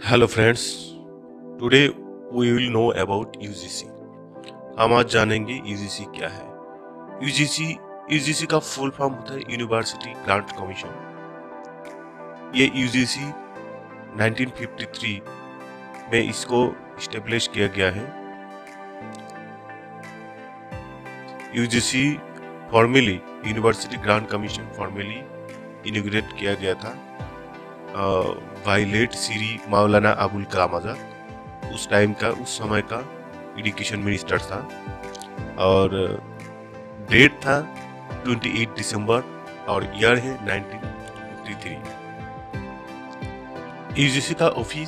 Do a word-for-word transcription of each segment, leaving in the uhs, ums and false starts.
Hello friends, today we will know about UGC. हम आज जानेंगे यूजीसी क्या है। यूजीसी यूजीसी का फुल फॉर्म होता है यूनिवर्सिटी ग्रांट कमीशन। ये यूजीसी नाइनटीन फिफ्टी थ्री में इसको इस्टेब्लिश किया गया है। UGC formally university grant commission formally inaugurate किया गया था बाय लेट श्री मौलाना अबुल कलाम आजाद। उस टाइम का उस समय का एजुकेशन मिनिस्टर था और डेट था अट्ठाईस दिसंबर और ईयर है नाइनटीन फिफ्टी थ्री। यूजीसी का ऑफिस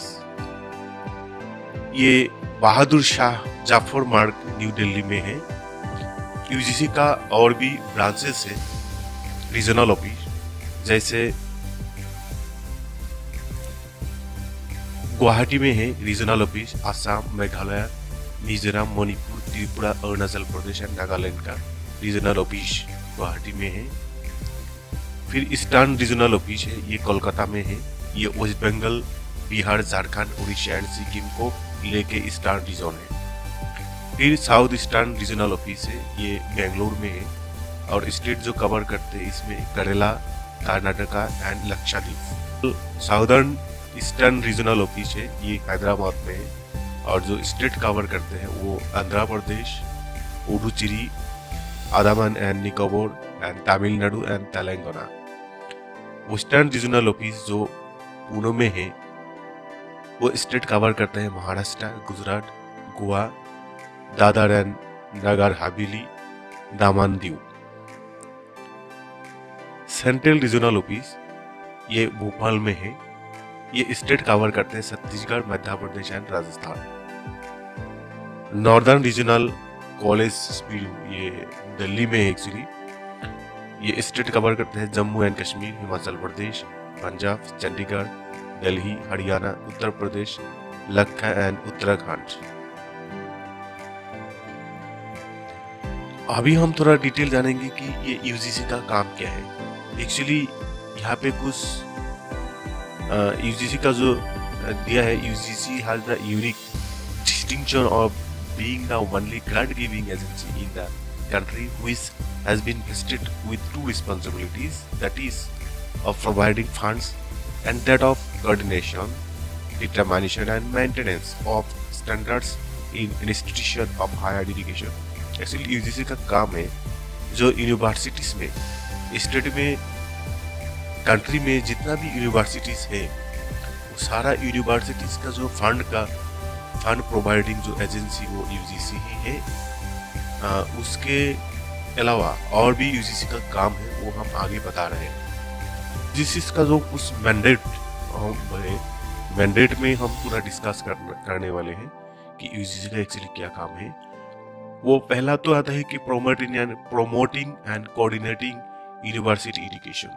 ये बहादुर शाह जाफर मार्ग न्यू दिल्ली में है। यूजीसी का और भी ब्रांचेस है रीजनल ऑफिस, जैसे गुवाहाटी में है regional office Assam, Meghalaya, Mizoram, Manipur, Tripura, Arunachal Pradesh and Nagaland का रीजनल ऑफिस गुवाहाटी में है। फिर ईस्टर्न रीजनल ऑफिस है, ये कोलकाता में है। ये वेस्ट बंगाल, बिहार, झारखंड, उड़ीसा एंड सिक्किम को लेके ईस्टर्न रीजन है। फिर साउथ ईस्टर्न रीजनल ऑफिस है, ये बेंगलुरु में है और स्टेट जो कवर करते हैं इसमें Kerala, Karnataka and Lakshadweep. Southern eastern regional office है, ये हैदराबाद में है और जो स्टेट कवर करते हैं वो Andhra Pradesh, Puducherry, Andaman and Nicobar and Tamil Nadu and Telangana. Western regional office जो पुणे में है वो स्टेट कवर करते हैं Maharashtra, Gujarat, Goa, Dadar and Nagar Haveli, Daman Diu. Central regional office ये भोपाल में है, ये स्टेट कवर करते हैं Chhattisgarh, Madhya Pradesh and Rajasthan. Northern regional college ये दिल्ली में है एक्चुअली। ये स्टेट कवर करते हैं जम्मू एंड कश्मीर, हिमाचल प्रदेश, पंजाब, चंडीगढ़, दिल्ली, हरियाणा, उत्तर प्रदेश, लखनऊ एंड उत्तराखंड। अभी हम थोड़ा डिटेल जानेंगे कि ये यूजीसी का काम क्या है। एक्चुअली यहाँ पे कुछ यूजीसी uh, का जो दिया है, UGC has the unique distinction of being the only grant giving agency in the country which has been vested with two responsibilities, that is of providing funds and that of coordination, determination and maintenance of standards in institution of higher education. Actually UGC का काम है जो universities में, state में, country में जितना भी universities है वो सारा यूनिवर्सिटीज का जो फंड का फंड प्रोवाइडिंग जो एजेंसी वो यूजीसी ही है। आ, उसके अलावा और भी यूजीसी का काम है वो हम आगे बता रहे हैं। यूजीसी का जो कुछ मैंडेट मैंडेट में हम पूरा डिस्कस कर, करने वाले हैं कि यूजीसी का एक्चुअली क्या काम है। वो पहला तो आता है कि promoting and promoting and coordinating university education.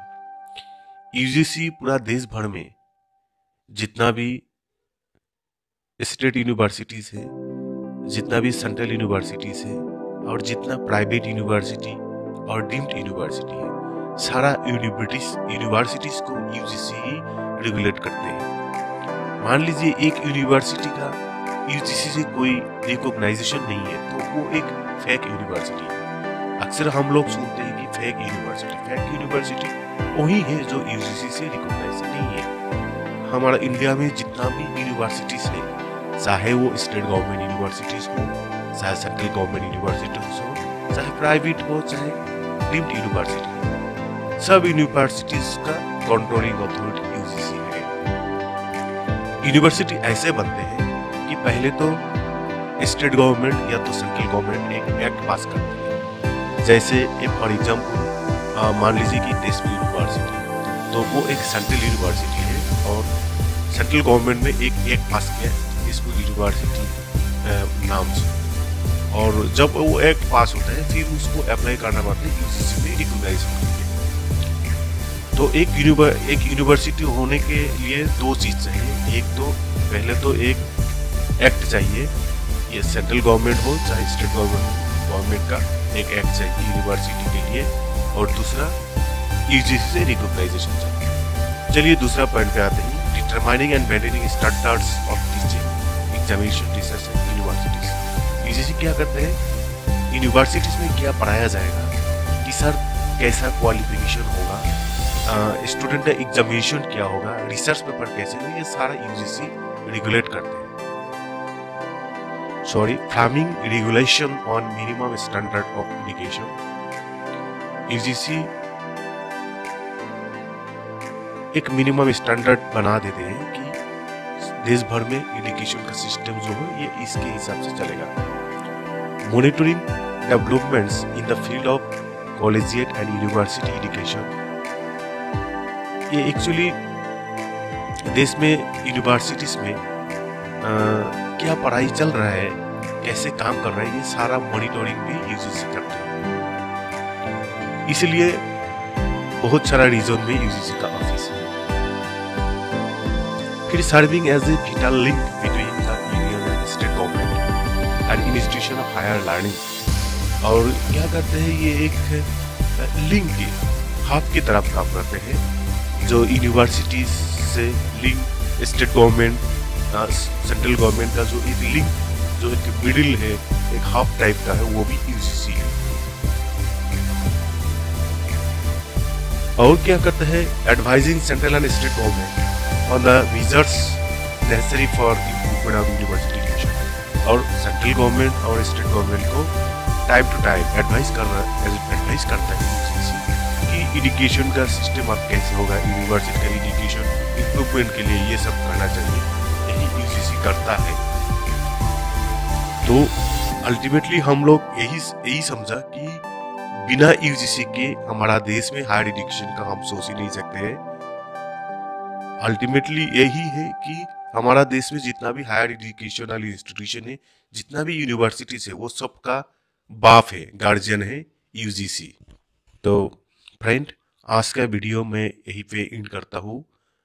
UGC पूरा देश भर में जितना भी स्टेट यूनिवर्सिटीज है, जितना भी सेंट्रल यूनिवर्सिटीज है और जितना प्राइवेट यूनिवर्सिटी और डीम्ड यूनिवर्सिटी है, सारा यूनिवर्सिटीज को यूजीसी ही रेगुलेट करते हैं। मान लीजिए एक यूनिवर्सिटी का यूजीसी से कोई रिकॉग्नाइजेशन नहीं है तो वो एक फेक यूनिवर्सिटी है। अक्सर हम लोग सुनते हैं कि फेक यूनिवर्सिटी फेक यूनिवर्सिटी वही है जो यूजीसी से रिकॉग्नाइज नहीं है। हमारा इंडिया में जितना भी यूनिवर्सिटीज है, चाहे वो स्टेट गवर्नमेंट यूनिवर्सिटीज हो, चाहे सेंट्रल गवर्नमेंट यूनिवर्सिटीज हो, चाहे प्राइवेट हो, चाहे डीम्ड यूनिवर्सिटी हो, सब यूनिवर्सिटीज का कंट्रोलिंग अथॉरिटी यूजीसी है। यूनिवर्सिटी ऐसे बनते हैं कि पहले तो स्टेट गवर्नमेंट या तो सेंट्रल गवर्नमेंट एक एक्ट पास करती है। जैसे फॉर एग्जाम्पल मान लीजिए कि देशप्रिय यूनिवर्सिटी, तो वो एक सेंट्रल यूनिवर्सिटी है और सेंट्रल गवर्नमेंट में एक एक्ट पास किया है देशप्रिय यूनिवर्सिटी नाम से, और जब वो एक्ट पास होता है फिर उसको अप्लाई करना पड़ता है यूजीसी में रिकॉग्नाइज होने के लिए। तो एक यूनिवर एक यूनिवर्सिटी होने के लिए दो चीज चाहिए। एक तो पहले तो एक एक्ट चाहिए, ये सेंट्रल गवर्नमेंट हो चाहे स्टेट गवर्नमेंट का एक एक्ट चाहिए यूनिवर्सिटी के लिए, और दूसरा यूजीसी से रिकॉग्नाइजेशन चाहिए। चलिए दूसरा पॉइंट पे आते हैं, determining and maintaining standards of teaching, examination, research and universities. UGC क्या करते हैं, यूनिवर्सिटीज में क्या पढ़ाया जाएगा, कि सर कैसा क्वालिफिकेशन होगा, स्टूडेंट का एग्जामिनेशन क्या होगा, रिसर्च पेपर कैसे होगा, ये सारा यूजीसी रेगुलेट करते हैं. Sorry, framing regulation on minimum standard of education. UGC एक मिनिमम स्टैंडर्ड बना देते हैं कि देश भर में एजुकेशन का सिस्टम जो है ये इसके हिसाब से चलेगा. Monitoring developments in the field of collegiate and university education. ये एक्चुअली देश में यूनिवर्सिटीज में आ, क्या पढ़ाई चल रहा है, कैसे काम कर रहा है, ये सारा मॉनिटरिंग भी यूजीसी करते हैं. इसलिए बहुत सारा रीजन में यूजीसी का ऑफिस है. फिर serving as a vital link between the union and state government and institution of higher learning. और क्या करते हैं, ये एक लिंक के हाथ की तरफ काम करते हैं, जो यूनिवर्सिटीज से link state government central government का जो एक लिंक, जो एक मिडिल है, एक हाफ टाइप का है, वो भी यूजीसी है. और क्या करते हैं, advising central and state government on the measures necessary for improvement of university education. और सेंट्रल गवर्नमेंट और स्टेट गवर्नमेंट को टाइम टू टाइम एडवाइस कर रहा एडवाइस करता है यूजीसी कि एजुकेशन का सिस्टम अब कैसे होगा, यूनिवर्सिटी का एजुकेशन इम्प्रूवमेंट के लिए ये सब करना चाहिए. यही यूजीसी करता है. तो अल्टीमेटली हम लोग यही यही समझा कि बिना यूजीसी के हमारा देश में हायर एजुकेशन का हम सोच ही नहीं सकते हैं. अल्टीमेटली यही है कि हमारा देश में जितना भी हायर एजुकेशनल इंस्टीट्यूशन है, जितना भी यूनिवर्सिटीज है, वो सबका बाप है, गार्जियन है यूजीसी. तो फ्रेंड, आज का वीडियो मैं यही पे एंड करता हूँ.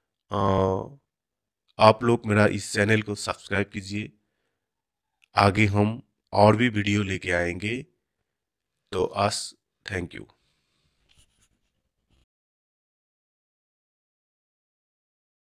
आप लोग मेरा इस चैनल को सब्सक्राइब कीजिए. आगे हम और भी वीडियो लेके आएंगे. तो आज थैंक यू.